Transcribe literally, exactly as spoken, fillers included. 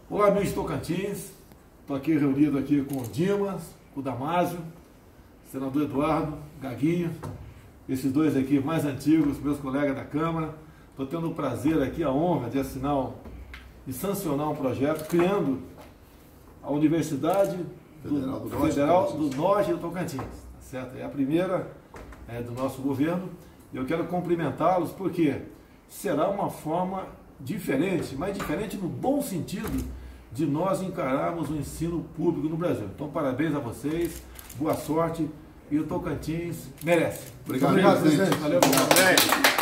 Olá, amigos de Tocantins. Estou aqui reunido aqui com o Dimas, com o Damásio, senador Eduardo, Gaguinho, esses dois aqui mais antigos, meus colegas da Câmara. Estou tendo o prazer aqui, a honra de assinar e sancionar um projeto criando a Universidade Federal do, do, Norte, Federal do Norte do Tocantins, tá certo? É a primeira é, do nosso governo. Eu quero cumprimentá-los porque será uma forma diferente, mas diferente no bom sentido de nós encararmos o ensino público no Brasil. Então, parabéns a vocês, boa sorte, e o Tocantins merece. Obrigado, Obrigado presidente. Valeu, obrigado.